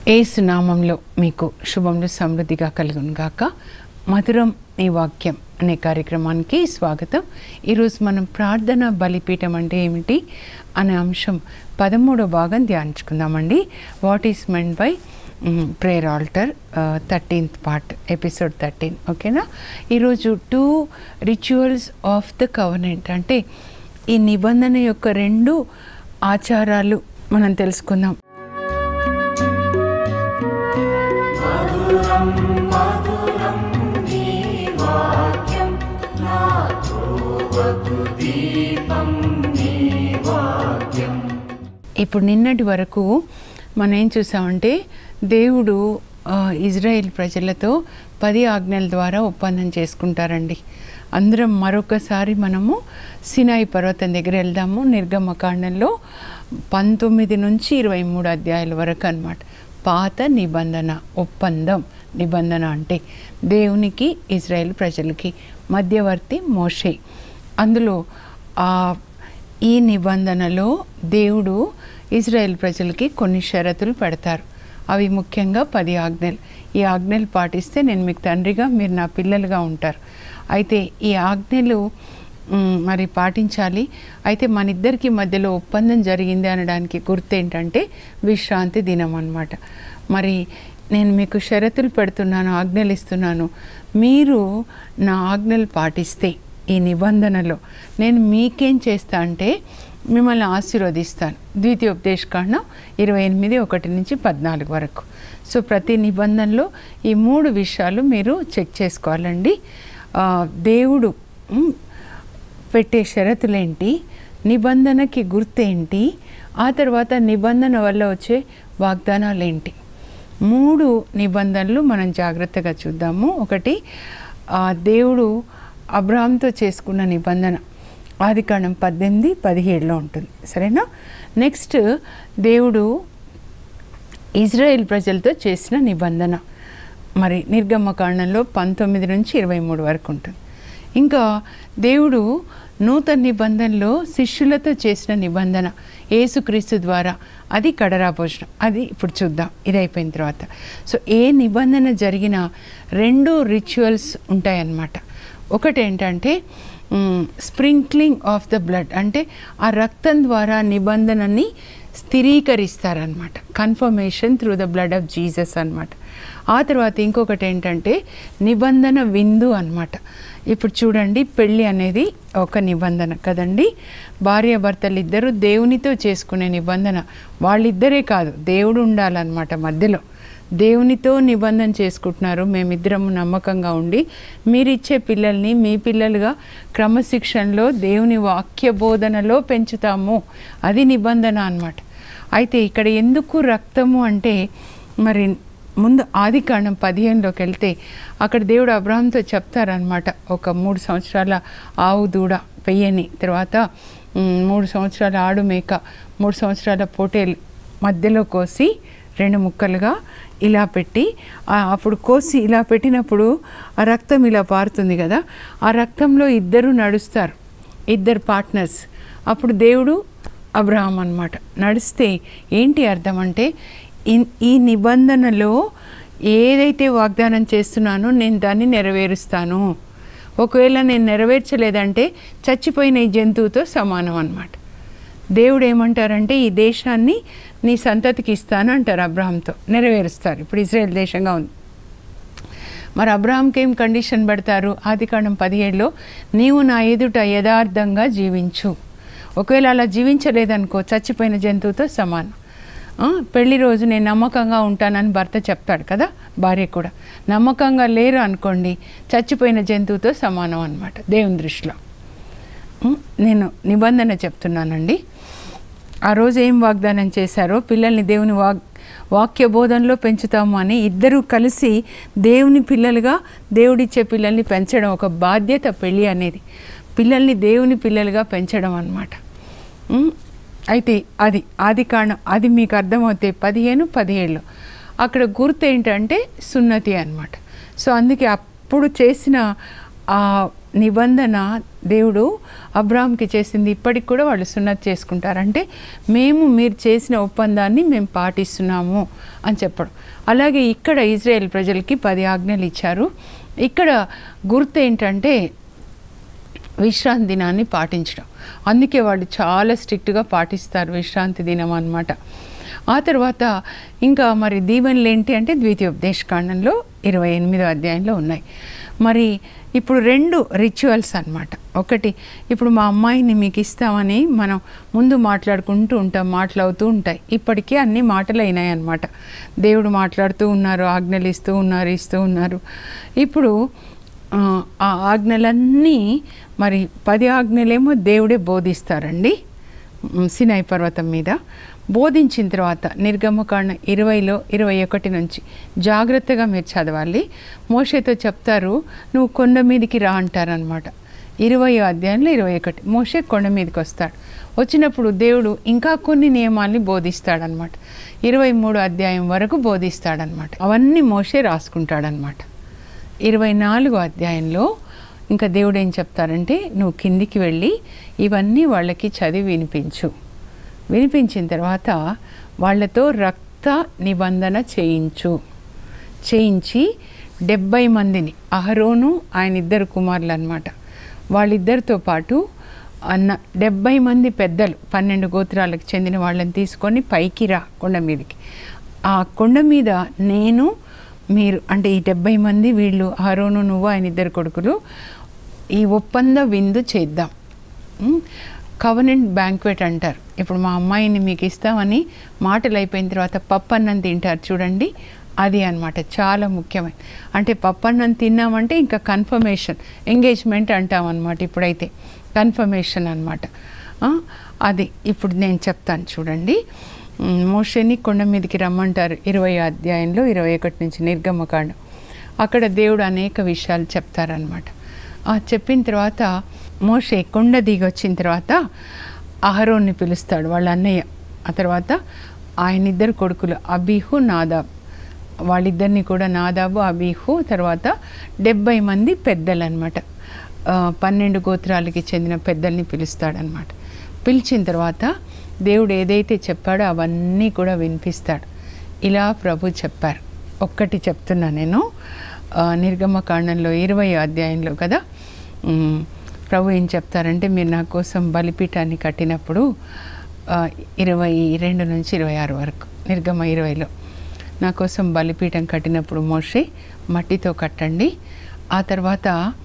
యేసు నామంలో మీకు శుభములు సమృద్ధిగా కలుగును గాక. మధురం ఈ వాక్యం అనే కార్యక్రమానికి స్వాగతం. ఈరోజు మనం ప్రార్థన బలిపీఠం అంటే ఏమిటి అనే అంశం 13వ భాగం ధ్యానించుకుందామండి. What is meant by prayer altar 13th part, episode 13. ఓకేనా? ఈరోజు 2 రిచువల్స్ ఆఫ్ ద కవెనెంట్ అంటే ఈ నిబంధన యొక్క 2 ఆచారాలు మనం తెలుసుకుందాం. ఇప్పుడు నిన్నటి వరకు మనం ఏం చూసామంటే దేవుడు ఇజ్రాయెల్ ప్రజలతో 10 ఆజ్ఞల ద్వారా ఒప్పందం చేసుకుంటారండి. అందరం మరొకసారి మనము సినాయి పర్వతం దగ్గర వెళ్దాము. నిర్గమకాండంలో 19 నుంచి 23 అధ్యాయాల వరకు అన్నమాట. పాత నిబంధన, ఒప్పందం. నిబంధన అంటే దేవునికి ఇజ్రాయెల్ ప్రజలకి మధ్యవర్తి మోషే. అందులో ఈ నిబంధనలో దేవుడు ఇజ్రాయెల్ ప్రజలకి కొన్ని షరతులు పెడతారు. అవి ముఖ్యంగా 10 ఆజ్ఞలు. ఈ ఆజ్ఞలు పాటిస్తే నేను మీకు తండ్రిగా, మీరు నా పిల్లలుగా ఉంటారు. అయితే ఈ ఆజ్ఞలు మరి పాటించాలి. అయితే మన ఇద్దరికి మధ్యలో ఒప్పందం జరిగింది అనడానికి గుర్తు ఏంటంటే విశ్రాంతి దినం అన్నమాట. మరి నేను మీకు షరతులు పెడుతున్నాను, ఆజ్ఞలు ఇస్తున్నాను. మీరు నా ఆజ్ఞలు పాటిస్తే ఈ నిబంధనలో నేను మీకేం చేస్తా అంటే మిమ్మల్ని ఆశీర్వదిస్తాను. ద్వితీయోపదేశకాండం 28:1 నుంచి 14 వరకు. సో ప్రతి నిబంధనలో ఈ 3 విషయాలు మీరు చెక్ చేసుకోవాలండి. దేవుడు పెట్టే షరతులేంటి, నిబంధనకి గుర్తేంటి, ఆ తర్వాత నిబంధన వల్ల వచ్చే వాగ్దానాలు ఏంటి. 3 నిబంధనలు మనం జాగ్రత్తగా చూద్దాము. ఒకటి, దేవుడు అబ్రహాంతో చేసుకున్న నిబంధన ఆదికాండం 18:17లో ఉంటుంది. సరేనా? నెక్స్ట్, దేవుడు ఇజ్రాయెల్ ప్రజలతో చేసిన నిబంధన మరి నిర్గమకాండంలో 19 నుంచి 23 వరకు ఉంటుంది. ఇంకా దేవుడు నూతన నిబంధనలో శిష్యులతో చేసిన నిబంధన యేసుక్రీస్తు ద్వారా, అది కడరా భోజనం. అది ఇప్పుడు చూద్దాం, ఇది అయిపోయిన తర్వాత. సో ఏ నిబంధన జరిగినా 2 రిచువల్స్ ఉంటాయన్నమాట. ఒకటి ఏంటంటే స్ప్రింక్లింగ్ ఆఫ్ ద బ్లడ్, అంటే ఆ రక్తం ద్వారా నిబంధనని స్థిరీకరిస్తారనమాట. Confirmation through the blood of Jesus అనమాట. ఆ తర్వాత ఇంకొకటి ఏంటంటే నిబంధన విందు అనమాట. ఇప్పుడు చూడండి, పెళ్ళి అనేది ఒక నిబంధన కదండి. భార్యాభర్తలు ఇద్దరు దేవునితో చేసుకునే నిబంధన. వాళ్ళిద్దరే కాదు, దేవుడు ఉండాలన్నమాట మధ్యలో. దేవునితో నిబంధన చేసుకుంటున్నారు. మేమిద్దరము నమ్మకంగా ఉండి మీరిచ్చే పిల్లల్ని మీ పిల్లలుగా క్రమశిక్షణలో దేవుని వాక్య బోధనలో పెంచుతాము. అది నిబంధన అన్నమాట. అయితే ఇక్కడ ఎందుకు రక్తము అంటే, మరి ముందు ఆదికాండం 15లోకి వెళ్తే అక్కడ దేవుడు అబ్రహాంతో చెప్తారనమాట. ఒక 3 సంవత్సరాల ఆవు దూడ పెయ్యని, తర్వాత 3 సంవత్సరాల ఆడు మేక, 3 సంవత్సరాల పొటేలు మధ్యలో కోసి 2 ముక్కలుగా ఇలా పెట్టి, అప్పుడు కోసి ఇలా పెట్టినప్పుడు ఆ రక్తం ఇలా పారుతుంది కదా, ఆ రక్తంలో ఇద్దరు నడుస్తారు, 2 పార్ట్నర్స్. అప్పుడు దేవుడు అబ్రహాం అన్నమాట. నడిస్తే ఏంటి అర్థం అంటే, ఈ నిబంధనలో ఏదైతే వాగ్దానం చేస్తున్నానో నేను దాన్ని నెరవేరుస్తాను. ఒకవేళ నేను నెరవేర్చలేదంటే చచ్చిపోయిన ఈ జంతువుతో సమానం అన్నమాట. దేవుడు ఏమంటారంటే, ఈ దేశాన్ని నీ సంతతికి ఇస్తాను అంటారు అబ్రహాంతో. నెరవేరుస్తారు. ఇప్పుడు ఇజ్రాయెల్ దేశంగా ఉంది. మరి అబ్రహాంకి ఏం కండిషన్ పెడతారు? ఆదికాండం 17లో, నీవు నా ఎదుట యథార్థంగా జీవించు. ఒకవేళ అలా జీవించలేదనుకో చచ్చిపోయిన జంతువుతో సమానం. పెళ్లి రోజు నేను నమ్మకంగా ఉంటానని భర్త చెప్తాడు కదా, భార్య కూడా. నమ్మకంగా లేరు అనుకోండి, చచ్చిపోయిన జంతువుతో సమానం అన్నమాట దేవుని దృష్టిలో. నేను నిబంధన చెప్తున్నానండి. ఆ రోజు ఏం వాగ్దానం చేశారో, పిల్లల్ని దేవుని వాక్య బోధనలో పెంచుతాము అని ఇద్దరు కలిసి దేవుని పిల్లలుగా, దేవుడిచ్చే పిల్లల్ని పెంచడం ఒక బాధ్యత. పెళ్ళి అనేది పిల్లల్ని దేవుని పిల్లలుగా పెంచడం అన్నమాట. అయితే అది ఆదికాండం, అది మీకు అర్థమవుతాయి 15-17లో. అక్కడ గుర్తు ఏంటంటే సున్నతి అన్నమాట. సో అందుకే అప్పుడు చేసిన నిబంధన దేవుడు అబ్రాహాంకి చేసింది ఇప్పటికి కూడా వాళ్ళు సున్నత్ చేసుకుంటారు. అంటే మీరు చేసిన ఒప్పందాన్ని మేము పాటిస్తున్నాము అని చెప్పడం. అలాగే ఇక్కడ ఇజ్రాయెల్ ప్రజలకి 10 ఆజ్ఞలు ఇచ్చారు. ఇక్కడ గుర్తు ఏంటంటే విశ్రాంతి దినాన్ని పాటించడం. అందుకే వాళ్ళు చాలా స్ట్రిక్ట్గా పాటిస్తారు విశ్రాంతి దినం అన్నమాట. ఆ తర్వాత ఇంకా మరి దీవెనలు ఏంటి అంటే ద్వితీయోపదేశకాండంలో 28వ అధ్యాయంలో ఉన్నాయి. మరి ఇప్పుడు 2 రిచువల్స్ అన్నమాట. ఒకటి, ఇప్పుడు మా అమ్మాయిని మీకు ఇస్తామని మనం ముందు మాట్లాడుకుంటూ ఉంటాం, మాట్లాడుతూ ఉంటాయి. ఇప్పటికీ అన్ని మాటలు అయినాయి అన్నమాట. దేవుడు మాట్లాడుతూ ఉన్నారు, ఆజ్ఞలు ఇస్తూ ఉన్నారు. ఇప్పుడు ఆ ఆజ్ఞలన్నీ మరి 10 ఆజ్ఞలేమో దేవుడే బోధిస్తారండి సినాయి పర్వతం మీద. బోధించిన తర్వాత నిర్గమకాండం 20లో 21 నుంచి జాగ్రత్తగా మీరు చదవాలి. మోషేతో చెప్తారు, నువ్వు కొండ మీదకి రా అంటారనమాట. 20వ అధ్యాయంలో 21 మోషే కొండ మీదకి వస్తాడు. వచ్చినప్పుడు దేవుడు ఇంకా కొన్ని నియమాల్ని బోధిస్తాడనమాట. 23వ అధ్యాయం వరకు బోధిస్తాడనమాట. అవన్నీ మోషే రాసుకుంటాడనమాట. 24వ అధ్యాయంలో ఇంకా దేవుడు ఏం చెప్తారంటే, నువ్వు కిందికి వెళ్ళి ఇవన్నీ వాళ్ళకి చదివి వినిపించిన తర్వాత వాళ్ళతో రక్త నిబంధన చేయించి 70 మందిని, అహరోను ఆయన 2 కుమారులు అన్నమాట, వాళ్ళిద్దరితో పాటు 70 మంది పెద్దలు 12 గోత్రాలకు చెందిన వాళ్ళని తీసుకొని పైకి రా కొండ మీదకి. ఆ కొండ మీద మీరు అంటే ఈ 70 మంది వీళ్ళు అహరోను, నువ్వు, ఆయన 2 కొడుకులు ఈ ఒప్పంద విందు చేద్దాం. కవనెంట్ బ్యాంక్వెట్ అంటారు. ఇప్పుడు మా అమ్మాయిని మీకు ఇస్తామని మాటలు అయిపోయిన తర్వాత పప్పన్నం తింటారు చూడండి, అది అన్నమాట. చాలా ముఖ్యమైన, అంటే పప్పన్నం తిన్నామంటే ఇంకా కన్ఫర్మేషన్, ఎంగేజ్మెంట్ అంటాం అన్నమాట. ఇప్పుడైతే కన్ఫర్మేషన్ అన్నమాట. అది ఇప్పుడు నేను చెప్తాను చూడండి. మోషేని కొండ మీదకి రమ్మంటారు 20వ అధ్యాయంలో 21 నుంచి నిర్గమకాండం. అక్కడ దేవుడు అనేక విషయాలు చెప్తారనమాట. చెప్పిన తర్వాత మోషే కొండ దిగి వచ్చిన తర్వాత అహరోన్ని పిలుస్తాడు, వాళ్ళ అన్నయ్య. ఆ తర్వాత ఆయన 2 కొడుకులు అబీహు, నాదాబ్, వాళ్ళిద్దరిని కూడా నాదాబు, అబీహు, తర్వాత 70 మంది పెద్దలు అనమాట, 12 గోత్రాలకి చెందిన పెద్దల్ని పిలుస్తాడనమాట. పిలిచిన తర్వాత దేవుడు ఏదైతే చెప్పాడో అవన్నీ కూడా వినిపిస్తాడు. ఇలా ప్రభు చెప్పారు. ఒక్కటి చెప్తున్నా నేను, నిర్గమకాండంలో 20వ అధ్యాయంలో కదా ప్రభు ఏం చెప్తారంటే, మీరు నా కోసం బలిపీఠాన్ని కట్టినప్పుడు 22 నుంచి 26 వరకు, నిర్గమ 20లో నా కోసం బలిపీఠం కట్టినప్పుడు మోషే మట్టితో కట్టండి. ఆ తర్వాత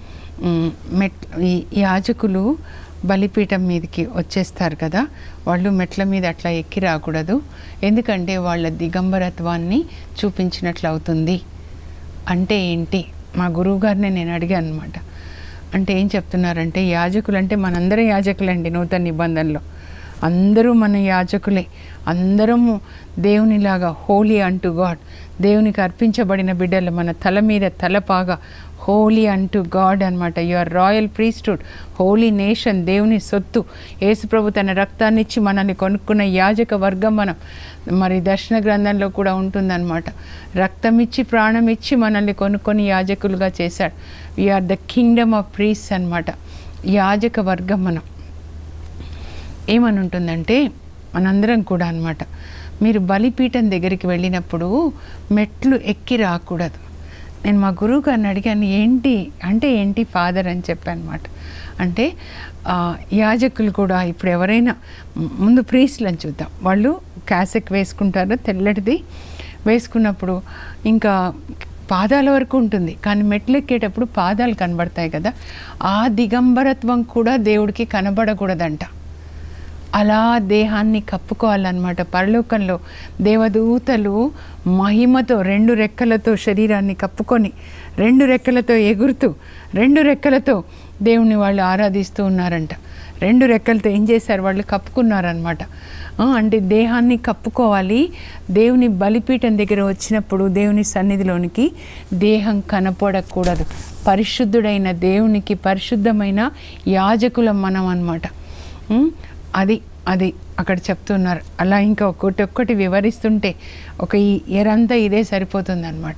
యాజకులు బలిపీఠం మీదకి వచ్చేస్తారు కదా, వాళ్ళు మెట్ల మీద అట్లా ఎక్కి రాకూడదు, ఎందుకంటే వాళ్ళ దిగంబరత్వాన్ని చూపించినట్లు అవుతుంది. అంటే ఏంటి? మా గురువుగారిని నేను అడిగాను అనమాట. అంటే ఏం చెప్తున్నారంటే, యాజకులు అంటే మనందరం యాజకులండి. నూతన నిబంధనలో అందరూ మన యాజకులే, అందరము దేవునిలాగా హోలీ అంటూ గాడ్, దేవునికి అర్పించబడిన బిడ్డలు, మన తల మీద తలపాగా హోలీ అంటూ గాడ్ అనమాట. You are royal priesthood, holy nation, దేవుని సొత్తు. యేసుప్రభు తన రక్తాన్ని ఇచ్చి మనల్ని కొనుక్కున్న యాజక వర్గం మనం. మరి దర్శన గ్రంథంలో కూడా ఉంటుందన్నమాట, రక్తం ఇచ్చి ప్రాణం ఇచ్చి మనల్ని కొనుక్కొని యాజకులుగా చేశాడు. We are the kingdom of priest అనమాట, యాజక వర్గం మనం. ఏమని ఉంటుందంటే మనందరం కూడా అనమాట, మీరు బలిపీఠం దగ్గరికి వెళ్ళినప్పుడు మెట్లు ఎక్కి రాకూడదు. నేను మా గురువు గారిని అడిగాను, ఏంటి ఫాదర్ అని చెప్పాను అనమాట. అంటే యాజకులు కూడా ఇప్పుడు ఎవరైనా ముందు ప్రీస్ట్లను చూద్దాం, వాళ్ళు క్యాసెక్ వేసుకుంటారు తెల్లటిది, వేసుకున్నప్పుడు ఇంకా పాదాల వరకు ఉంటుంది, కానీ మెట్లు ఎక్కేటప్పుడు పాదాలు కనబడతాయి కదా, ఆ దిగంబరత్వం కూడా దేవుడికి కనబడకూడదంట. అలా దేహాన్ని కప్పుకోవాలన్నమాట. పరలోకంలో దేవదూతలు మహిమతో 2 రెక్కలతో శరీరాన్ని కప్పుకొని 2 రెక్కలతో ఎగురుతూ 2 రెక్కలతో దేవుణ్ణి వాళ్ళు ఆరాధిస్తూ ఉన్నారంట. 2 రెక్కలతో ఏం చేశారు? వాళ్ళు కప్పుకున్నారనమాట. అంటే దేహాన్ని కప్పుకోవాలి. దేవుని బలిపీఠం దగ్గర వచ్చినప్పుడు దేవుని సన్నిధిలోనికి దేహం కనపడకూడదు. పరిశుద్ధుడైన దేవునికి పరిశుద్ధమైన యాజకులం మనం అన్నమాట. అది అక్కడ చెప్తున్నారు. అలా ఇంకా ఒక్కొక్కటి వివరిస్తుంటే ఒక ఇయర్ అంతా ఇదే సరిపోతుంది అనమాట.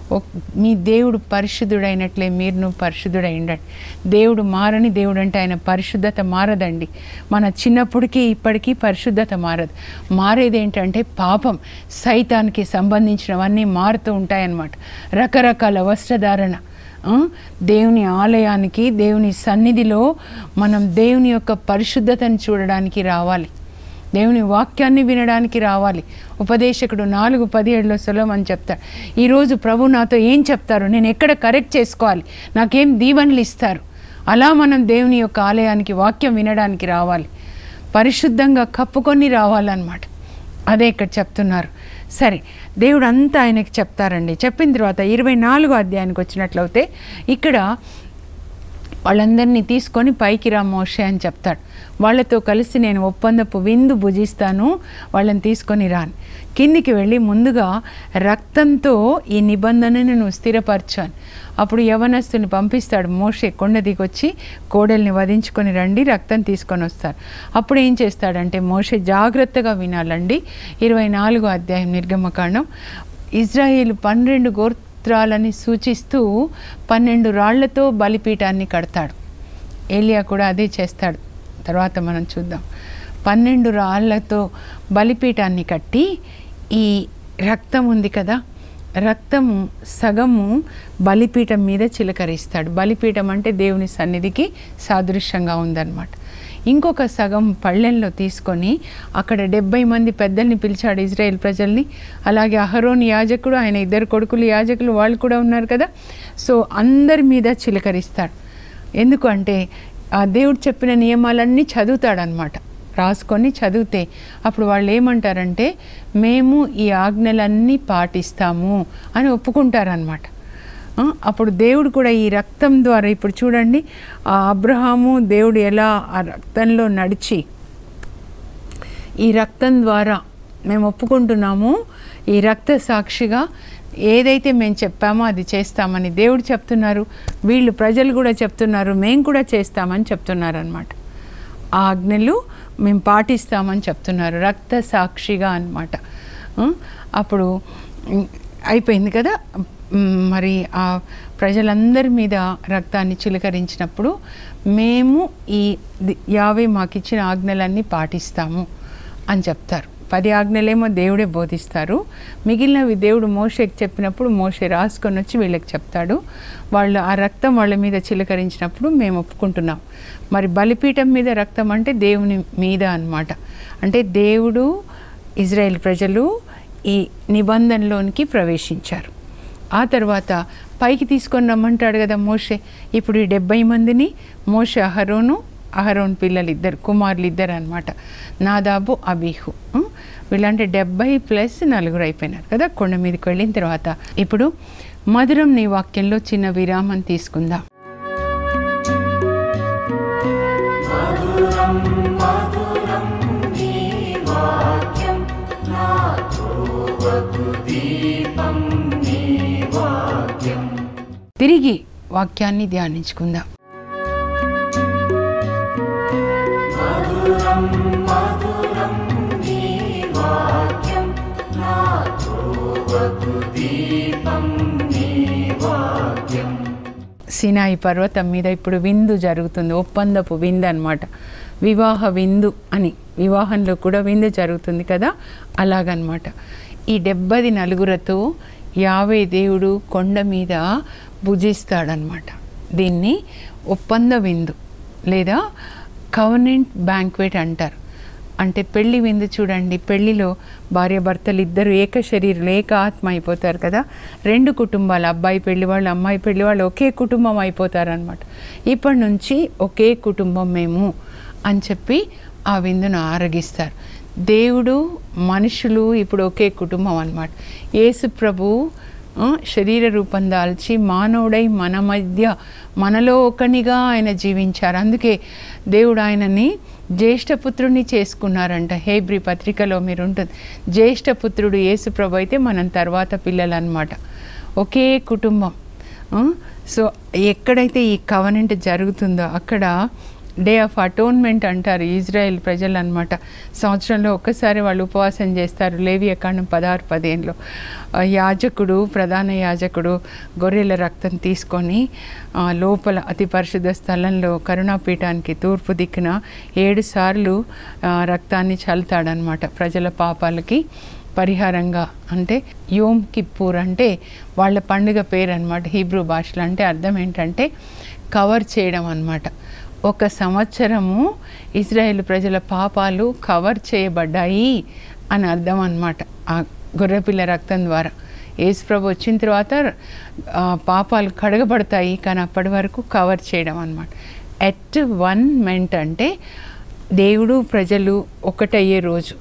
మీ దేవుడు పరిశుద్ధుడైనట్లే మీరును పరిశుద్ధుడై ఉండండి. దేవుడు మారని దేవుడు అంటే ఆయన పరిశుద్ధత మారదండి. మన చిన్నప్పటికీ ఇప్పటికీ పరిశుద్ధత మారదు. మారేది ఏంటంటే పాపం, సైతానికి సంబంధించినవన్నీ మారుతూ ఉంటాయన్నమాట. రకరకాల వస్త్రధారణ, దేవుని ఆలయానికి, దేవుని సన్నిధిలో మనం దేవుని యొక్క పరిశుద్ధతను చూడడానికి రావాలి. దేవుని వాక్యాన్ని వినడానికి రావాలి. ఉపదేశకుడు 4:17 సొలొమోను చెప్తాడు, ఈరోజు ప్రభు నాతో ఏం చెప్తారు, నేను ఎక్కడ కరెక్ట్ చేసుకోవాలి, నాకేం దీవెనలు ఇస్తారు. అలా మనం దేవుని యొక్క ఆలయానికి వాక్యం వినడానికి రావాలి. పరిశుద్ధంగా కప్పుకొని రావాలన్నమాట. అదే ఇక్కడ చెప్తున్నారు. సరే, దేవుడు అంతా ఆయనకి చెప్తారండి. చెప్పిన తర్వాత 24వ అధ్యాయానికి వచ్చినట్లయితే ఇక్కడ వాళ్ళందరినీ తీసుకొని పైకి రా మోషే అని చెప్తాడు. వాళ్ళతో కలిసి నేను ఒప్పందపు విందు భుజిస్తాను, వాళ్ళని తీసుకొని రాను. కిందికి వెళ్ళి ముందుగా రక్తంతో ఈ నిబంధనను నువ్వు స్థిరపరచాను. అప్పుడు యవనస్తుని పంపిస్తాడు. మోషే కొండ దిగొచ్చి కోడల్ని వధించుకొని రండి, రక్తం తీసుకొని వస్తారు. అప్పుడు ఏం చేస్తాడంటే మోషే జాగ్రత్తగా వినాలండి. 24వ అధ్యాయం నిర్గమకాండం. ఇజ్రాయేలు 12 గోత్రాలని సూచిస్తూ 12 రాళ్లతో బలిపీఠాన్ని కడతాడు. ఏలియా కూడా అదే చేస్తాడు. తర్వాత మనం చూద్దాం. 12 రాళ్లతో బలిపీఠాన్ని కట్టి ఈ రక్తం ఉంది కదా, రక్తము సగము బలిపీఠం మీద చిలకరిస్తాడు. బలిపీఠం అంటే దేవుని సన్నిధికి సాదృశ్యంగా ఉందన్నమాట. ఇంకొక సగం పళ్ళెంలో తీసుకొని అక్కడ 70 మంది పెద్దల్ని పిలిచాడు ఇజ్రాయేల్ ప్రజల్ని. అలాగే అహరోను యాజకుడు, ఆయన 2 కొడుకులు యాజకులు, వాళ్ళు కూడా ఉన్నారు కదా. సో అందరి మీద చిలకరిస్తాడు. ఎందుకు అంటే ఆ దేవుడు చెప్పిన నియమాలన్నీ చదువుతాడనమాట. రాసుకొని చదివితే అప్పుడు వాళ్ళు ఏమంటారంటే మేము ఈ ఆజ్ఞలన్నీ పాటిస్తాము అని ఒప్పుకుంటారనమాట. అప్పుడు దేవుడు కూడా ఈ రక్తం ద్వారా, ఇప్పుడు చూడండి ఆ అబ్రహాము దేవుడు ఎలా ఆ రక్తంలో నడిచి, ఈ రక్తం ద్వారా మేము ఒప్పుకుంటున్నాము, ఈ రక్త సాక్షిగా ఏదైతే మేము చెప్పామో అది చేస్తామని దేవుడు చెప్తున్నారు. వీళ్ళు ప్రజలు కూడా చెప్తున్నారు, మేము కూడా చేస్తామని చెప్తున్నారు అన్నమాట. ఆ ఆజ్ఞలు మేము పాటిస్తామని చెప్తున్నారు, రక్త సాక్షిగా అన్నమాట. అప్పుడు అయిపోయింది కదా. మరి ఆ ప్రజలందరి మీద రక్తాన్ని చిలకరించినప్పుడు మేము ఈ యావే మాకు ఇచ్చిన ఆజ్ఞలన్నీ పాటిస్తాము అని చెప్తారు. 10 ఆజ్ఞలేమో దేవుడే బోధిస్తారు. మిగిలినవి దేవుడు మోషేకి చెప్పినప్పుడు మోషే రాసుకొని వచ్చి వీళ్ళకి చెప్తాడు. వాళ్ళు ఆ రక్తం వాళ్ళ మీద చిలకరించినప్పుడు మేము ఒప్పుకుంటున్నాం. మరి బలిపీఠం మీద రక్తం అంటే దేవుని మీద అన్నమాట. అంటే దేవుడు, ఇజ్రాయెల్ ప్రజలు ఈ నిబంధనలోనికి ప్రవేశించారు. ఆ తర్వాత పైకి తీసుకొని రమ్మంటాడు కదా మోషే. ఇప్పుడు ఈ 70 మందిని మోషే అహరోను పిల్లలు 2 కుమారులు 2 అనమాట, నాదాబు అబీహు. వీళ్ళంటే 70 ప్లస్ 4 అయిపోయినారు కదా. కొండ మీదకి వెళ్ళిన తర్వాత ఇప్పుడు మధురం నీ వాక్యంలో చిన్న విరామం తీసుకుందాం. తిరిగి వాక్యాన్ని ధ్యానించుకుందాం. సినాయి పర్వతం మీద ఇప్పుడు విందు జరుగుతుంది, ఒప్పందపు విందు అన్నమాట. వివాహ విందు అని, వివాహంలో కూడా విందు జరుగుతుంది కదా, అలాగనమాట. ఈ 70 నలుగురితో యావే దేవుడు కొండ మీద భుజిస్తాడనమాట. దీన్ని ఒప్పంద విందు లేదా కవనెంట్ బ్యాంక్వెట్ అంటారు. అంటే పెళ్లి విందు చూడండి, పెళ్లిలో భార్యాభర్తలు 2 ఏక శరీరులు, ఏక ఆత్మ అయిపోతారు కదా. 2 కుటుంబాలు, అబ్బాయి పెళ్లివాళ్ళు అమ్మాయి పెళ్లివాళ్ళు ఒకే కుటుంబం అయిపోతారనమాట. ఇప్పటి నుంచి ఒకే కుటుంబం మేము అని చెప్పి ఆ విందును ఆరగిస్తారు. దేవుడు మనుషులు ఇప్పుడు ఒకే కుటుంబం అన్నమాట. యేసు ప్రభు శరీర రూపం దాల్చి మానవుడై మన మధ్య మనలో ఒకనిగా ఆయన జీవించారు. అందుకే దేవుడు ఆయనని జ్యేష్ఠపుత్రుడిని చేసుకున్నారంట. హెబ్రీ పత్రికలో మీరు ఉంటుంది, జ్యేష్ఠపుత్రుడు యేసు ప్రభు అయితే మనం తర్వాత పిల్లలు అన్నమాట. ఒకే కుటుంబం. సో ఎక్కడైతే ఈ కవనెంట్ జరుగుతుందో అక్కడ డే ఆఫ్ అటోన్మెంట్ అంటారు ఇజ్రాయెల్ ప్రజలు అనమాట. సంవత్సరంలో ఒక్కసారి వాళ్ళు ఉపవాసం చేస్తారు. లేవియకాండం 16:15లో యాజకుడు, ప్రధాన యాజకుడు గొర్రెల రక్తం తీసుకొని లోపల అతి పరిశుద్ధ స్థలంలో కరుణాపీఠానికి తూర్పు దిక్కున 7 సార్లు రక్తాన్ని చల్లుతాడనమాట ప్రజల పాపాలకి పరిహారంగా. అంటే యోమ్ కిప్పూర్ అంటే వాళ్ళ పండుగ పేరు అనమాట హీబ్రూ భాషలో. అంటే అర్థం ఏంటంటే కవర్ చేయడం అన్నమాట. ఒక సంవత్సరము ఇజ్రాయేల్ ప్రజల పాపాలు కవర్ చేయబడ్డాయి అని అర్థం అన్నమాట ఆ గొర్రెపిల్ల రక్తం ద్వారా. యేసుప్రభు వచ్చిన తర్వాత పాపాలు కడగబడతాయి, కానీ అప్పటి వరకు కవర్ చేయడం అన్నమాట. ఎట్ వన్ మెంట్ అంటే దేవుడు ప్రజలు ఒకటయ్యే రోజు.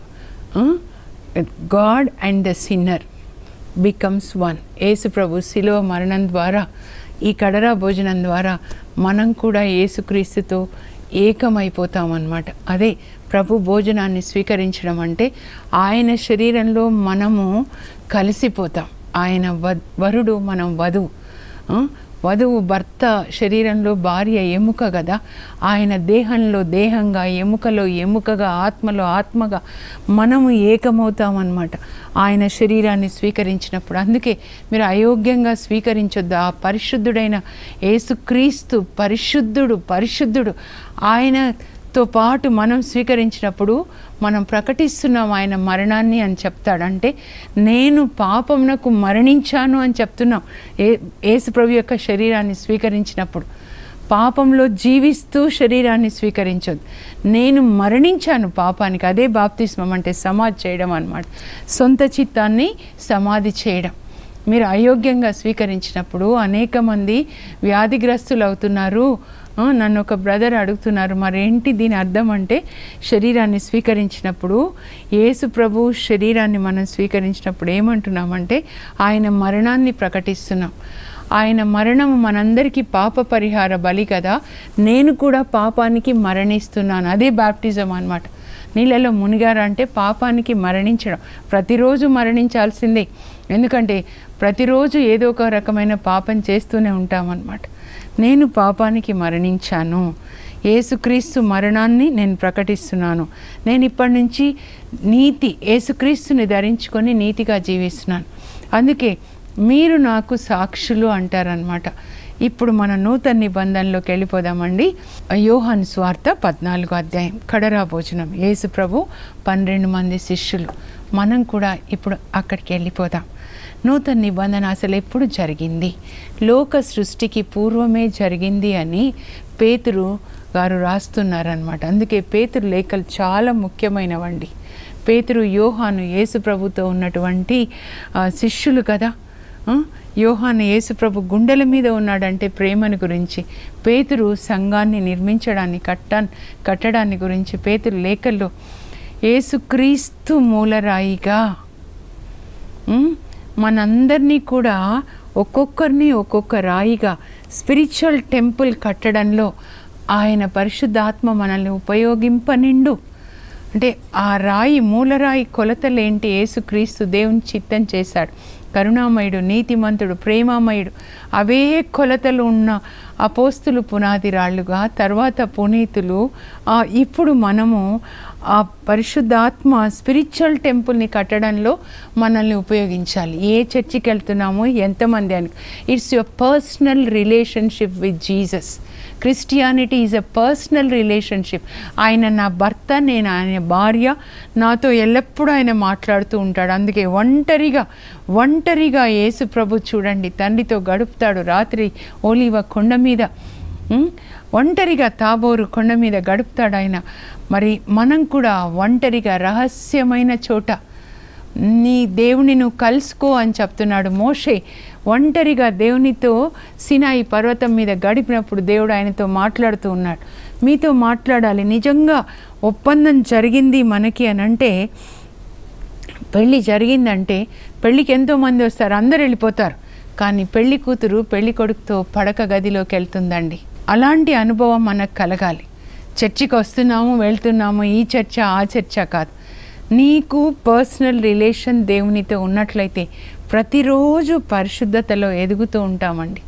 God and the sinner becomes one. యేసుప్రభు శిలువ మరణం ద్వారా, ఈ కడరా భోజనం ద్వారా మనం కూడా యేసుక్రీస్తుతో ఏకమైపోతామన్నమాట. అదే ప్రభు భోజనాన్ని స్వీకరించడం అంటే ఆయన శరీరంలో మనము కలిసిపోతాం. ఆయన వరుడు, మనం వధువు. వధువు భర్త శరీరంలో భార్య ఎముక కదా, ఆయన దేహంలో దేహంగా, ఎముకలో ఎముకగా, ఆత్మలో ఆత్మగా మనము ఏకమవుతామన్నమాట ఆయన శరీరాన్ని స్వీకరించినప్పుడు. అందుకే మీరు అయోగ్యంగా స్వీకరించొద్దు. ఆ పరిశుద్ధుడైన యేసుక్రీస్తు పరిశుద్ధుడు, పరిశుద్ధుడు. ఆయనతో పాటు మనం స్వీకరించినప్పుడు మనం ప్రకటిస్తున్నాం ఆయన మరణాన్ని అని చెప్తాడు. అంటే నేను పాపమునకు మరణించాను అని చెప్తున్నాం యేసుప్రభు యొక్క శరీరాన్ని స్వీకరించినప్పుడు. పాపంలో జీవిస్తూ శరీరాన్ని స్వీకరించొద్దు. నేను మరణించాను పాపానికి. అదే బాప్తిస్మం అంటే సమాధి చేయడం అన్నమాట. సొంత చిత్తాన్ని సమాధి చేయడం. మీరు అయోగ్యంగా స్వీకరించినప్పుడు అనేక మంది వ్యాధిగ్రస్తులు అవుతున్నారు. నన్ను ఒక బ్రదర్ అడుగుతున్నారు, మరేంటి దీని అర్థం అంటే శరీరాన్ని స్వీకరించినప్పుడు, యేసు ప్రభు శరీరాన్ని మనం స్వీకరించినప్పుడు ఏమంటున్నామంటే ఆయన మరణాన్ని ప్రకటిస్తున్నాం. ఆయన మరణం మనందరికీ పాప పరిహార బలి కదా, నేను కూడా పాపానికి మరణిస్తున్నాను. అదే బాప్టిజం అన్నమాట. నీళ్ళలో మునిగారంటే పాపానికి మరణించడం. ప్రతిరోజు మరణించాల్సిందే, ఎందుకంటే ప్రతిరోజు ఏదో ఒక రకమైన పాపం చేస్తూనే ఉంటామన్నమాట. నేను పాపానికి మరణించాను, యేసుక్రీస్తు మరణాన్ని నేను ప్రకటిస్తున్నాను. నేను ఇప్పటి నుంచి నీతి, యేసుక్రీస్తుని ధరించుకొని నీతిగా జీవిస్తున్నాను. అందుకే మీరు నాకు సాక్షులు అంటారనమాట. ఇప్పుడు మన నూతన నిబంధనలోకి వెళ్ళిపోదామండి. యోహాను సువార్త 14వ అధ్యాయం కడరా భోజనం. యేసు ప్రభు 12 మంది శిష్యులు. మనం కూడా ఇప్పుడు అక్కడికి వెళ్ళిపోదాం. నూతన నిబంధన అసలు ఎప్పుడు జరిగింది? లోక సృష్టికి పూర్వమే జరిగింది అని పేతురు గారు రాస్తున్నారనమాట. అందుకే పేతురు లేఖలు చాలా ముఖ్యమైనవండి. పేతురు, యోహాను యేసు ప్రభుతో ఉన్నటువంటి శిష్యులు కదా. యోహాను యేసు ప్రభు గుండెల మీద ఉన్నాడంటే ప్రేమను గురించి, పేతురు సంఘాన్ని నిర్మించడాన్ని కట్టడాన్ని గురించి పేతురు లేఖల్లో యేసుక్రీస్తు మూలరాయిగా మనందరినీ కూడా ఒక్కొక్కరిని ఒక్కొక్క రాయిగా స్పిరిచువల్ టెంపుల్ కట్టడంలో ఆయన పరిశుద్ధాత్మ మనల్ని ఉపయోగింపనిండు. అంటే ఆ రాయి, మూలరాయి కొలతలేంటి? యేసుక్రీస్తు దేవుని చిత్తం చేశాడు. కరుణామయుడు, నీతిమంతుడు, ప్రేమామయుడు. అవే కొలతలు ఉన్న అపోస్తులు పునాది రాళ్ళుగా, తర్వాత పునీతులు. ఇప్పుడు మనము ఆ పరిశుద్ధాత్మ స్పిరిచువల్ టెంపుల్ని కట్టడంలో మనల్ని ఉపయోగించాలి. ఏ చర్చికి వెళ్తున్నామో, ఎంతమంది అని. It's your personal relationship with Jesus. Christianity is a personal relationship. ఆయన నా భర్త, నేను ఆయన భార్య. నాతో ఎల్లప్పుడూ ఆయన మాట్లాడుతూ ఉంటాడు. అందుకే ఒంటరిగా యేసు ప్రభు చూడండి తండ్రితో గడుపుతాడు. రాత్రి ఓలివ కొండ మీద, ఒంటరిగా తాబోరు కొండ మీద గడుపుతాడు ఆయన. మరి మనం కూడా ఒంటరిగా రహస్యమైన చోట నీ దేవుని నువ్వు కలుసుకో అని చెప్తున్నాడు మోషే. ఒంటరిగా దేవునితో సినాయి పర్వతం మీద గడిపినప్పుడు దేవుడు ఆయనతో మాట్లాడుతూ ఉన్నాడు. మీతో మాట్లాడాలి. నిజంగా ఒప్పందం జరిగింది మనకి అని అంటే, పెళ్ళి జరిగిందంటే పెళ్ళికి ఎంతోమంది వస్తారు, అందరు వెళ్ళిపోతారు. కానీ పెళ్లి కూతురు పెళ్లి కొడుకుతో పడక గదిలోకి వెళ్తుందండి. అలాంటి అనుభవం మనకు కలగాలి. చర్చికి వస్తున్నాము, వెళ్తున్నాము, ఈ చర్చ ఆ చర్చ కాదు. నీకు పర్సనల్ రిలేషన్ దేవునితో ఉన్నట్లయితే ప్రతిరోజు పరిశుద్ధతలో ఎదుగుతూ ఉంటామండి.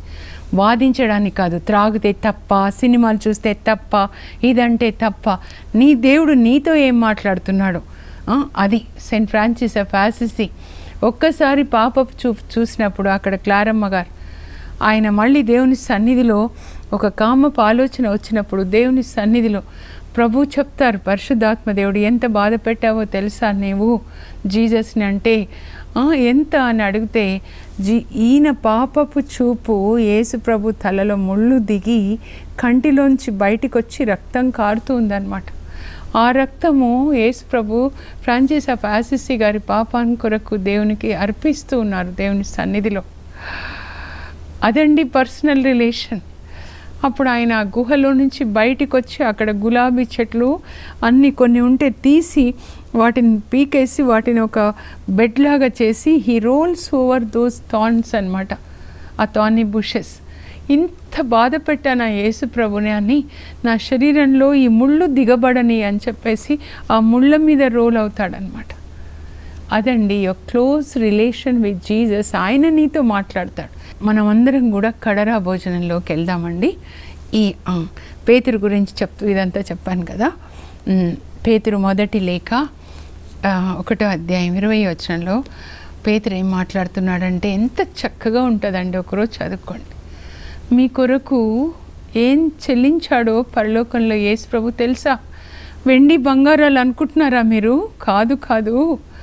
వాదించడానికి కాదు, త్రాగితే తప్ప, సినిమాలు చూస్తే తప్ప, ఇదంటే తప్ప. నీ దేవుడు నీతో ఏం మాట్లాడుతున్నాడు అది. సెయింట్ ఫ్రాన్సిస్ ఆఫ్ అసిసి ఒక్కసారి పాపపు చూసినప్పుడు అక్కడ క్లారమ్మ గారు ఆయన మళ్ళీ దేవుని సన్నిధిలో ఒక కామపు ఆలోచన వచ్చినప్పుడు దేవుని సన్నిధిలో ప్రభు చెప్తారు, పరిశుద్ధాత్మ దేవుడు ఎంత బాధ పెట్టావో తెలుసా నీవు జీసస్ని అంటే ఎంత అని అడిగితే ఈయన పాపపు చూపు యేసు ప్రభు తలలో ముళ్ళు దిగి కంటిలోంచి బయటికి వచ్చి రక్తం కారుతుందన్నమాట. ఆ రక్తము యేసు ప్రభు ఫ్రాన్సిస్ ఆఫ్ అసిసి గారి పాపాన్ని కొరకు దేవునికి అర్పిస్తూ ఉన్నారు దేవుని సన్నిధిలో. అదండి పర్సనల్ రిలేషన్. అప్పుడు ఆయన ఆ గుహలో నుంచి బయటికి వచ్చి అక్కడ గులాబీ చెట్లు అన్నీ కొన్ని ఉంటే తీసి వాటిని పీకేసి వాటిని ఒక బెడ్ లాగా చేసి he rolls over those thorns అనమాట, ఆ థార్నీ బుషెస్. ఇంత బాధ పెట్టాను యేసు ప్రభుని అని, నా శరీరంలో ఈ ముళ్ళు దిగబడని అని చెప్పేసి ఆ ముళ్ళ మీద రోల్ అవుతాడనమాట. అదండి your close relation with Jesus. ఆయన నీతో మాట్లాడతాడు. మనం అందరం కూడా కడరా భోజనంలోకి వెళ్దామండి. ఈ పేతురు గురించి చెప్తూ ఇదంతా చెప్పాను కదా. పేతురు మొదటి లేఖ 1వ అధ్యాయం 20వ వచనంలో పేతురు ఏం మాట్లాడుతున్నాడంటే ఎంత చక్కగా ఉంటుందండి, ఒకరోజు చదువుకోండి. మీ కొరకు ఏం చెల్లించాడో పరలోకంలో యేసు ప్రభు తెలుసా? వెండి బంగారాలు అనుకుంటున్నారా మీరు? కాదు కాదు,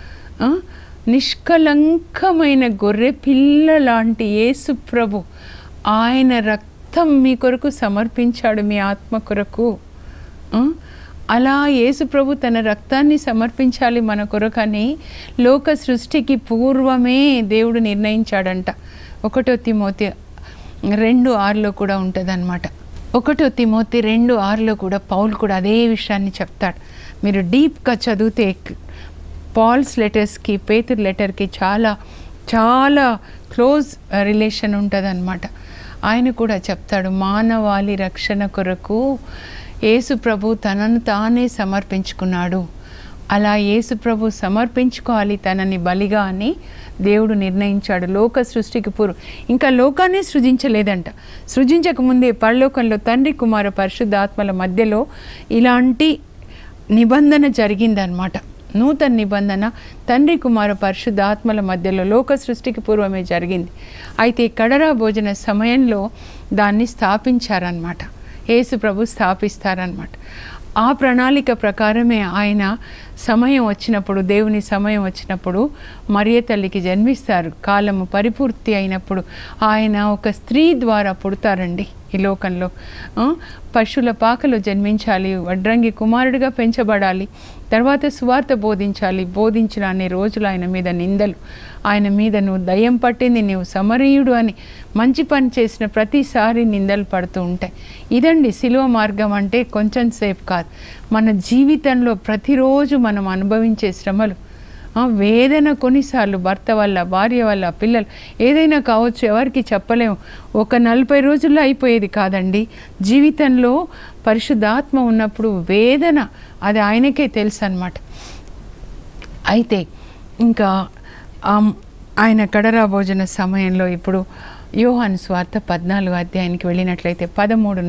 నిష్కలంకమైన గొర్రె పిల్ల లాంటి యేసు ప్రభు ఆయన రక్తం మీ కొరకు సమర్పించాడు, మీ ఆత్మ కొరకు. అలా యేసు ప్రభు తన రక్తాన్ని సమర్పించాలి మన కొరకని లోక సృష్టికి పూర్వమే దేవుడు నిర్ణయించాడంట. 1 తిమోతి 2:6 కూడా ఉంటుందన్నమాట. 1 తిమోతి 2:6 కూడా పౌలు కూడా అదే విషయాన్ని చెప్తాడు. మీరు డీప్గా చదివితే పాల్స్ లెటర్స్కి పేతురు లెటర్కి చాలా చాలా క్లోజ్ రిలేషన్ ఉంటుంది అన్నమాట. ఆయన కూడా చెప్తాడు, మానవాళి రక్షణ కొరకు యేసు ప్రభు తనను తానే సమర్పించుకున్నాడు. అలా యేసు ప్రభు సమర్పించుకోవాలి తనని బలిగా అని దేవుడు నిర్ణయించాడు లోక సృష్టికి పూర్వం. ఇంకా లోకాన్ని సృజించలేదంట. సృజించకముందే పరలోకంలో తండ్రి కుమార పరిశుద్ధాత్మల మధ్యలో ఇలాంటి నిబంధన జరిగిందనమాట. నూతన నిబంధన తండ్రి కుమార పరిశుద్ధాత్మల మధ్యలో లోక సృష్టికి పూర్వమే జరిగింది. అయితే కడరా భోజన సమయంలో దాన్ని స్థాపించారనమాట. యేసు ప్రభు స్థాపిస్తారనమాట. ఆ ప్రణాళిక ప్రకారమే ఆయన సమయం వచ్చినప్పుడు, దేవుని సమయం వచ్చినప్పుడు మరియ తల్లికి జన్మిస్తారు. కాలము పరిపూర్తి అయినప్పుడు ఆయన ఒక స్త్రీ ద్వారా పుడతారండి ఈ లోకంలో. పశువుల పాకలో జన్మించాలి, వడ్రంగి కుమారుడిగా పెంచబడాలి, తర్వాత సువార్త బోధించాలి. బోధించిన అన్ని రోజులు ఆయన మీద నిందలు, ఆయన మీద నువ్వు దయ్యం పట్టింది, నువ్వు సమరీయుడు అని మంచి పని చేసిన ప్రతిసారి నిందలు పడుతూ ఉంటాయి. ఇదండి శిలువ మార్గం అంటే కొంచెం సేపు కాదు, మన జీవితంలో ప్రతిరోజు మనం అనుభవించే శ్రమలు, వేదన. కొన్నిసార్లు భర్త వల్ల, భార్య వల్ల, పిల్లలు, ఏదైనా కావచ్చు, ఎవరికి చెప్పలేము. ఒక 40 రోజుల్లో అయిపోయేది కాదండి. జీవితంలో పరిశుద్ధాత్మ ఉన్నప్పుడు వేదన అది ఆయనకే తెలుసు అన్నమాట. అయితే ఇంకా ఆయన కడరా భోజన సమయంలో ఇప్పుడు యోహాను సువార్త 14వ అధ్యాయానికి వెళ్ళినట్లయితే 13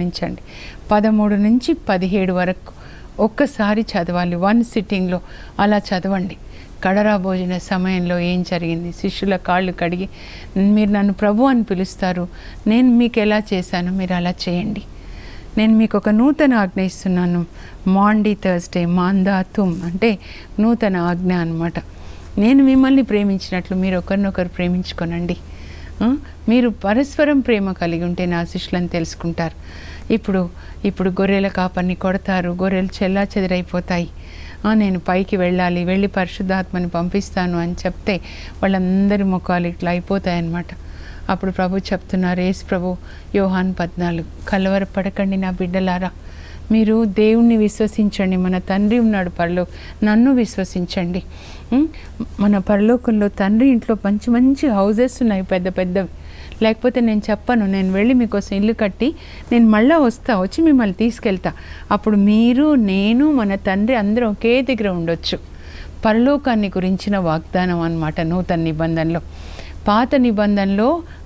నుంచి 17 వరకు ఒక్కసారి చదవాలి, 1 సిట్టింగ్లో అలా చదవండి. కడరా భోజన సమయంలో ఏం జరిగింది? శిష్యుల కాళ్ళు కడిగి, మీరు నన్ను ప్రభు అని పిలుస్తారు, నేను మీకు ఎలా చేశాను మీరు అలా చేయండి. నేను మీకు ఒక నూతన ఆజ్ఞ ఇస్తున్నాను. మాండీ థర్స్డే, మాందా తుమ్ అంటే నూతన ఆజ్ఞ అన్నమాట. నేను మిమ్మల్ని ప్రేమించినట్లు మీరు ఒకరినొకరు ప్రేమించుకోనండి. మీరు పరస్పరం ప్రేమ కలిగి ఉంటే నా శిష్యులను తెలుసుకుంటారు. ఇప్పుడు గొర్రెల కాపర్ని కొడతారు, గొర్రెలు చెల్లా చెదిరైపోతాయి. నేను పైకి వెళ్ళాలి, వెళ్ళి పరిశుద్ధాత్మని పంపిస్తాను అని చెప్తే వాళ్ళందరి ముఖాలు ఇట్లా అయిపోతాయన్నమాట. అప్పుడు ప్రభు చెప్తున్నారు, యేసు ప్రభు యోహాను 14, కలవరపడకండి నా బిడ్డలారా, మీరు దేవుణ్ణి విశ్వసించండి, మన తండ్రి ఉన్నాడు పరలో, నన్ను విశ్వసించండి. మన పరలోకంలో తండ్రి ఇంట్లో మంచి మంచి హౌజెస్ ఉన్నాయి, పెద్ద పెద్దవి. లేకపోతే నేను చెప్పను, నేను వెళ్ళి మీకోసం ఇల్లు కట్టి నేను మళ్ళీ వచ్చి మిమ్మల్ని తీసుకెళ్తా. అప్పుడు మీరు, నేను, మన తండ్రి అందరం ఒకే దగ్గర ఉండొచ్చు. పరలోకాన్ని గురించిన వాగ్దానం అన్నమాట నూతన నిబంధనలో. పాత నిబంధనలో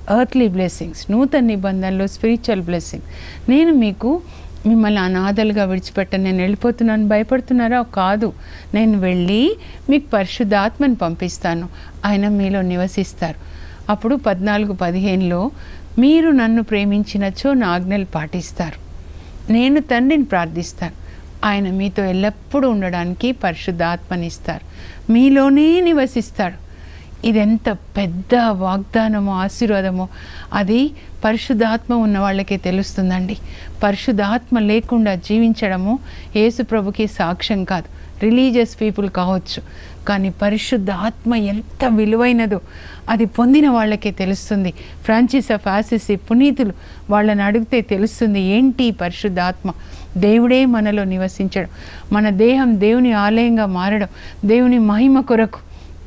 ఎర్త్లీ బ్లెస్సింగ్స్, నూతన నిబంధనలో స్పిరిచువల్ బ్లెస్సింగ్. నేను మీకు మిమ్మల్ని అనాథలుగా విడిచిపెట్టను, నేను వెళ్ళిపోతున్నాను భయపడుతున్నారా? కాదు, నేను వెళ్ళి మీకు పరిశుద్ధాత్మని పంపిస్తాను, ఆయన మీలో నివసిస్తారు. అప్పుడు 14:15లో మీరు నన్ను ప్రేమించినచో నా ఆజ్ఞలు పాటిస్తారు, నేను తండ్రిని ప్రార్థిస్తాను, ఆయన మీతో ఎల్లప్పుడూ ఉండడానికి పరిశుద్ధాత్మనిస్తారు, మీలోనే నివసిస్తాడు. ఇదెంత పెద్ద వాగ్దానమో ఆశీర్వాదమో అది పరిశుద్ధాత్మ ఉన్న వాళ్ళకే తెలుస్తుందండి. పరిశుద్ధాత్మ లేకుండా జీవించడము యేసు ప్రభుకి సాక్ష్యం కాదు. రిలీజియస్ పీపుల్ కావచ్చు, కానీ పరిశుద్ధ ఆత్మ ఎంత విలువైనదో అది పొందిన వాళ్ళకే తెలుస్తుంది. ఫ్రాన్సిస్ ఆఫ్ అసిసి పునీతులు వాళ్ళని అడిగితే తెలుస్తుంది ఏంటి పరిశుద్ధాత్మ. దేవుడే మనలో నివసించడం, మన దేహం దేవుని ఆలయంగా మారడం, దేవుని మహిమ కొరకు.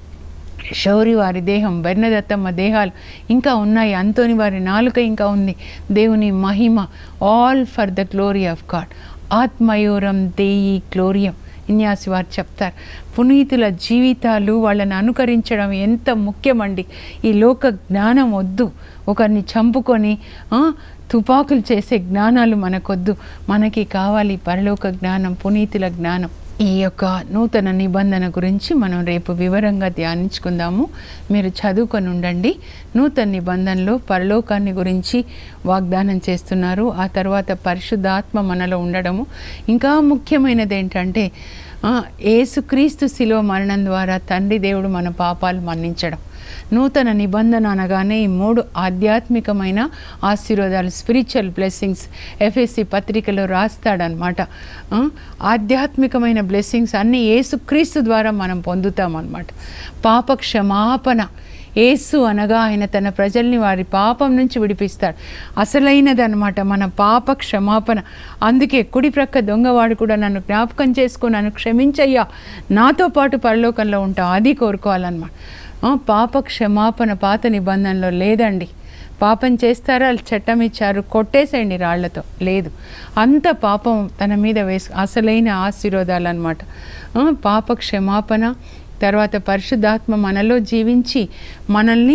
శౌరి వారి దేహం, బెర్నదత్తమ్మ దేహాలు ఇంకా ఉన్నాయి, అంతోని వారి నాలుక ఇంకా ఉంది. దేవుని మహిమ, all for the glory of God. ఆత్మయోరం దేయి గ్లోరియం ఇన్యాసి వారు చెప్తారు. పునీతుల జీవితాలు వాళ్ళని అనుకరించడం ఎంత ముఖ్యమండి. ఈ లోక జ్ఞానం వద్దు, ఒకరిని చంపుకొని తుపాకులు చేసే జ్ఞానాలు మనకొద్దు. మనకి కావాలి పరలోక జ్ఞానం, పునీతుల జ్ఞానం. ఈ యొక్క నూతన నిబంధన గురించి మనం రేపు వివరంగా ధ్యానించుకుందాము. మీరు చదువుకొని ఉండండి. నూతన నిబంధనలో పరలోకాన్ని గురించి వాగ్దానం చేస్తున్నారు. ఆ తర్వాత పరిశుద్ధాత్మ మనలో ఉండడము. ఇంకా ముఖ్యమైనది ఏంటంటే యేసుక్రీస్తు శిలువ మరణం ద్వారా తండ్రి దేవుడు మన పాపాలు మన్నించడం. నూతన నిబంధన అనగానే ఈ 3 ఆధ్యాత్మికమైన ఆశీర్వాదాలు, స్పిరిచువల్ బ్లెస్సింగ్స్ ఎఫ్ఎస్సి పత్రికలో రాస్తాడనమాట. ఆధ్యాత్మికమైన బ్లెస్సింగ్స్ అన్నీ యేసుక్రీస్తు ద్వారా మనం పొందుతామన్నమాట. పాప క్షమాపణ, యేసు అనగా ఆయన తన ప్రజల్ని వారి పాపం నుంచి విడిపిస్తాడు. అసలైనదనమాట మన పాప క్షమాపణ. అందుకే కుడి ప్రక్క దొంగవాడు కూడా నన్ను జ్ఞాపకం చేసుకో, నన్ను క్షమించయ్యా, నాతో పాటు పరలోకంలో ఉంటాం, అది కోరుకోవాలన్నమాట. పాప క్షమాపణ పాత నిబంధనలో లేదండి. పాపం చేస్తారా, చట్టం ఇచ్చారు, కొట్టేసేయండి రాళ్లతో, లేదు. అంత పాపం తన మీద అసలైన ఆశీర్వాదాలు అన్నమాట. పాప క్షమాపణ, తర్వాత పరిశుద్ధాత్మ మనలో జీవించి మనల్ని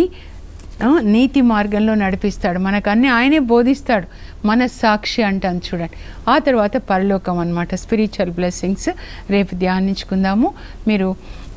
నీతి మార్గంలో నడిపిస్తాడు. మనకు అన్నీ ఆయనే బోధిస్తాడు. మన సాక్షి అంటాను చూడండి. ఆ తర్వాత పరలోకం అన్నమాట. స్పిరిచువల్ బ్లెస్సింగ్స్ రేపు ధ్యానించుకుందాము. మీరు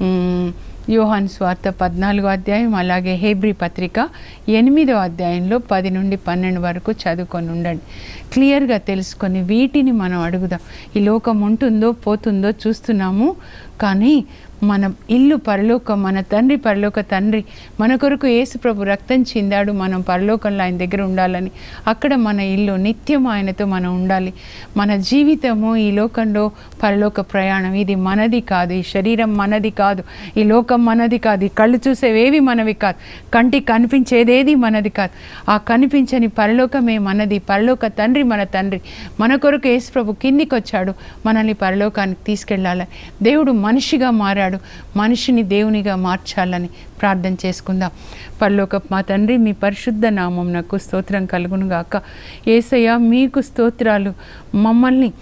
యోహాను సువార్త 14వ అధ్యాయం, అలాగే హెబ్రీ పత్రిక 8వ అధ్యాయంలో 10 నుండి 12 వరకు చదువుకొని ఉండండి. క్లియర్గా తెలుసుకొని వీటిని మనం అడుగుదాం. ఈ లోకం ఉంటుందో పోతుందో చూస్తున్నాము, కానీ మన ఇల్లు పరలోకం, మన తండ్రి పరలోక తండ్రి. మన కొరకు యేసు ప్రభు రక్తం చిందాడు, మనం పరలోకంలో ఆయన దగ్గర ఉండాలని. అక్కడ మన ఇల్లు, నిత్యం ఆయనతో మనం ఉండాలి. మన జీవితము ఈ లోకంలో పరలోక ప్రయాణం. ఇది మనది కాదు, ఈ శరీరం మనది కాదు, ఈ లోకం మనది కాదు, ఈ కళ్ళు చూసేవేవి మనవి కాదు, కంటికి కనిపించేదేది మనది కాదు. ఆ కనిపించని పరలోకమే మనది. పరలోక తండ్రి మన తండ్రి. మన కొరకు యేసు ప్రభు కిందికి వచ్చాడు, మనల్ని పరలోకానికి తీసుకెళ్ళాలి. దేవుడు మనిషిగా మారాడు, మనిషిని దేవునిగా మార్చాలని ప్రార్థన చేసుకుందాం. పరలోక మా తండ్రి, మీ పరిశుద్ధ నామమునకు స్తోత్రం కలుగును గాక. యేసయ్య మీకు స్తోత్రాలు. మమ్మల్ని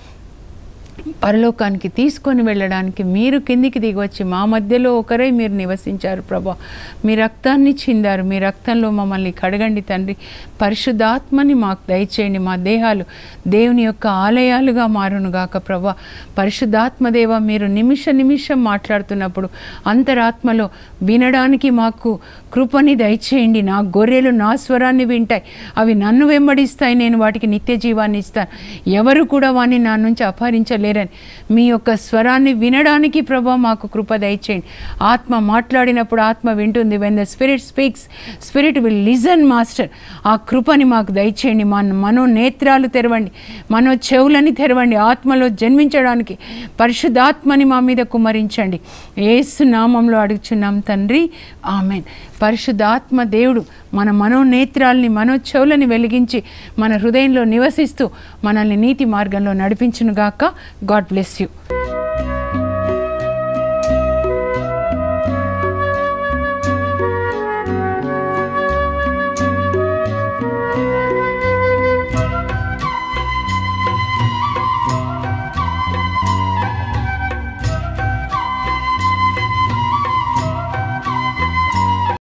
పరలోకానికి తీసుకొని వెళ్ళడానికి మీరు కిందికి దిగి వచ్చి మా మధ్యలో ఒకరై మీరు నివసించారు ప్రభా. మీ రక్తాన్ని చిందారు, మీ రక్తంలో మమ్మల్ని కడగండి తండ్రి. పరిశుద్ధాత్మని మాకు దయచేయండి. మా దేహాలు దేవుని యొక్క ఆలయాలుగా మారునుగాక ప్రభా. పరిశుద్ధాత్మదేవ, మీరు నిమిషం మాట్లాడుతున్నప్పుడు అంతరాత్మలో వినడానికి మాకు కృపని దయచేయండి. నా గొర్రెలు నా స్వరాన్ని వింటాయి, అవి నన్ను వెంబడిస్తాయి, నేను వాటికి నిత్య జీవాన్ని ఇస్తాను, ఎవరు కూడా వాడిని నా నుంచి అపహరించలేరని మీ యొక్క స్వరాన్ని వినడానికి ప్రభా మాకు కృప దయచేయండి. ఆత్మ మాట్లాడినప్పుడు ఆత్మ వింటుంది. When the spirit speaks, spirit will listen master. ఆ కృపని మాకు దయచేయండి. మనో నేత్రాలు తెరవండి, మనో చెవులని తెరవండి. ఆత్మలో జన్మించడానికి పరిశుద్ధాత్మని మా మీద కుమ్మరించండి. యేసు నామంలో అడుగుచున్నాం తండ్రి, ఆమెన్. పరిశుద్ధాత్మ దేవుడు మన మనోనేత్రాలని, మనోచెవులని వెలిగించి మన హృదయంలో నివసిస్తూ మనల్ని నీతి మార్గంలో నడిపించునుగాక. God bless you.